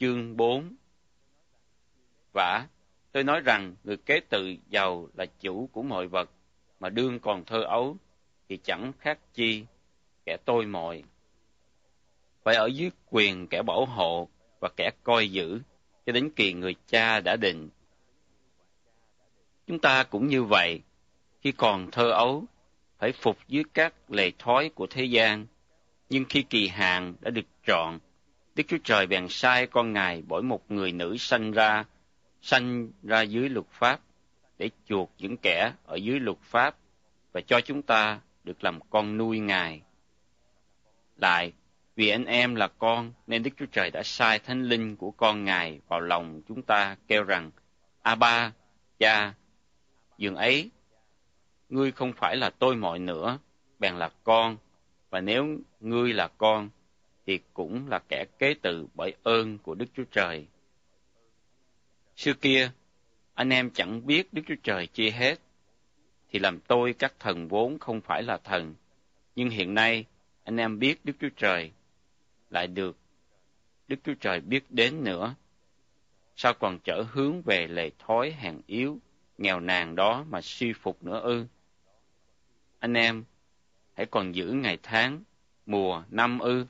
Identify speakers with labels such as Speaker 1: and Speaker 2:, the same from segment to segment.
Speaker 1: chương 4. Vả, tôi nói rằng người kế tự giàu là chủ của mọi vật, mà đương còn thơ ấu, thì chẳng khác chi kẻ tôi mọi. Phải ở dưới quyền kẻ bảo hộ và kẻ coi giữ, cho đến kỳ người cha đã định. Chúng ta cũng như vậy, khi còn thơ ấu, phải phục dưới các lề thói của thế gian, nhưng khi kỳ hạn đã được trọn, Đức Chúa Trời bèn sai con Ngài bởi một người nữ sanh ra dưới luật pháp, để chuộc những kẻ ở dưới luật pháp và cho chúng ta được làm con nuôi Ngài. Lại, vì anh em là con, nên Đức Chúa Trời đã sai Thánh Linh của con Ngài vào lòng chúng ta, kêu rằng: Abba, Cha. Dường ấy, ngươi không phải là tôi mọi nữa, bèn là con, và nếu ngươi là con, thì cũng là kẻ kế tự bởi ơn của Đức Chúa Trời. Xưa kia, anh em chẳng biết Đức Chúa Trời chi hết, thì làm tôi các thần vốn không phải là thần, nhưng hiện nay anh em biết Đức Chúa Trời, lại được Đức Chúa Trời biết đến nữa. Sao còn trở hướng về lề thói hèn yếu, nghèo nàn đó mà suy phục nữa ư? Anh em, hãy còn giữ ngày tháng, mùa, năm ư?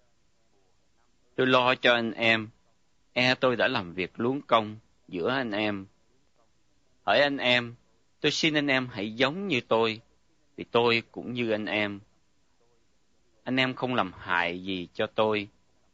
Speaker 1: Tôi lo cho anh em, tôi đã làm việc luống công giữa anh em. Hỡi anh em, tôi xin anh em hãy giống như tôi, vì tôi cũng như anh em. Anh em không làm hại gì cho tôi.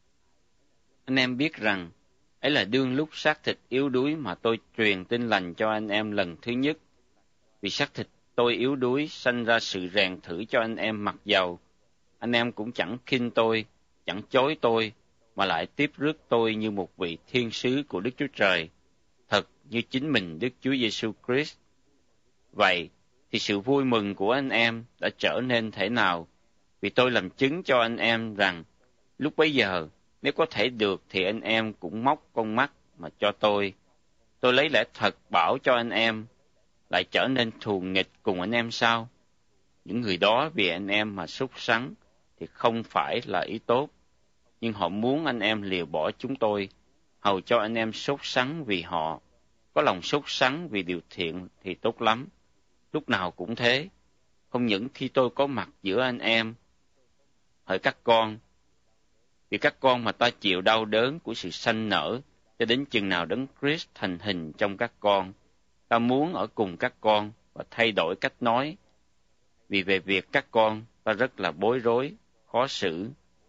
Speaker 1: Anh em biết rằng, ấy là đương lúc xác thịt yếu đuối mà tôi truyền tin lành cho anh em lần thứ nhất. Vì xác thịt tôi yếu đuối, sanh ra sự rèn thử cho anh em mặc dầu. Anh em cũng chẳng khinh tôi, chẳng chối tôi, mà lại tiếp rước tôi như một vị thiên sứ của Đức Chúa Trời, thật như chính mình Đức Chúa Giêsu Christ. Vậy thì sự vui mừng của anh em đã trở nên thế nào? Vì tôi làm chứng cho anh em rằng, lúc bấy giờ, nếu có thể được thì anh em cũng móc con mắt mà cho tôi. Tôi lấy lẽ thật bảo cho anh em, lại trở nên thù nghịch cùng anh em sao? Những người đó vì anh em mà sốt sắng thì không phải là ý tốt, nhưng họ muốn anh em lìa bỏ chúng tôi, hầu cho anh em sốt sắng vì họ. Có lòng sốt sắng vì điều thiện thì tốt lắm, lúc nào cũng thế, không những khi tôi có mặt giữa anh em. Hỡi các con, vì các con mà ta chịu đau đớn của sự sanh nở, cho đến chừng nào Đấng Christ thành hình trong các con, ta muốn ở cùng các con và thay đổi cách nói. Vì về việc các con, ta rất là bối rối, khó xử.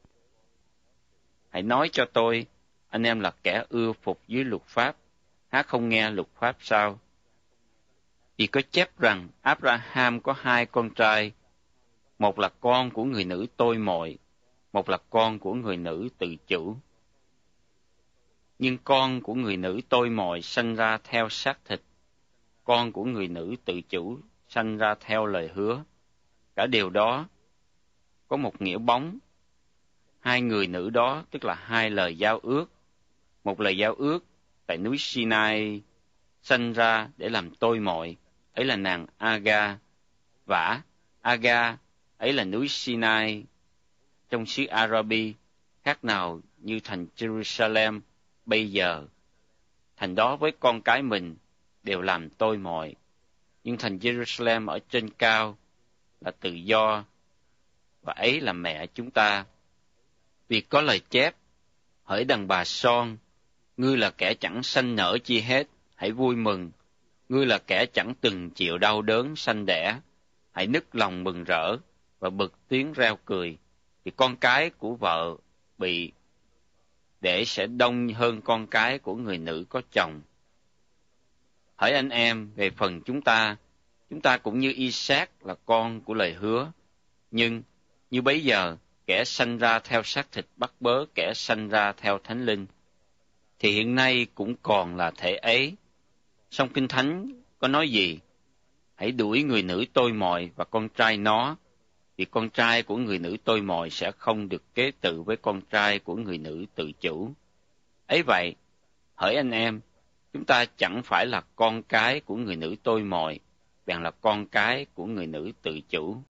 Speaker 1: Hãy nói cho tôi, anh em là kẻ ưa phục dưới luật pháp, há không nghe luật pháp sao? Vì có chép rằng Abraham có 2 con trai, một là con của người nữ tôi mọi, một là con của người nữ tự chủ. Nhưng con của người nữ tôi mọi sanh ra theo xác thịt, con của người nữ tự chủ sanh ra theo lời hứa. Cả điều đó có một nghĩa bóng. 2 người nữ đó tức là 2 lời giao ước. Một lời giao ước tại núi Sinai sanh ra để làm tôi mọi, ấy là nàng Aga. Vả, Aga, ấy là núi Sinai trong xứ Arabi, khác nào như thành Jerusalem bây giờ. Thành đó với con cái mình đều làm tôi mọi, nhưng thành Jerusalem ở trên cao là tự do, và ấy là mẹ chúng ta. Vì có lời chép, hỡi đàn bà son, ngươi là kẻ chẳng sanh nở chi hết, hãy vui mừng. Ngươi là kẻ chẳng từng chịu đau đớn sanh đẻ, hãy nức lòng mừng rỡ và bật tiếng reo cười. Vì con cái của vợ bị để sẽ đông hơn con cái của người nữ có chồng. Hỡi anh em, về phần chúng ta cũng như Isaac là con của lời hứa. Nhưng như bấy giờ, kẻ sanh ra theo xác thịt bắt bớ kẻ sanh ra theo Thánh Linh, thì hiện nay cũng còn là thể ấy. Song Kinh Thánh có nói gì? Hãy đuổi người nữ tôi mọi và con trai nó, vì con trai của người nữ tôi mọi sẽ không được kế tự với con trai của người nữ tự chủ. Ấy vậy, hỡi anh em, chúng ta chẳng phải là con cái của người nữ tôi mọi, bèn là con cái của người nữ tự chủ.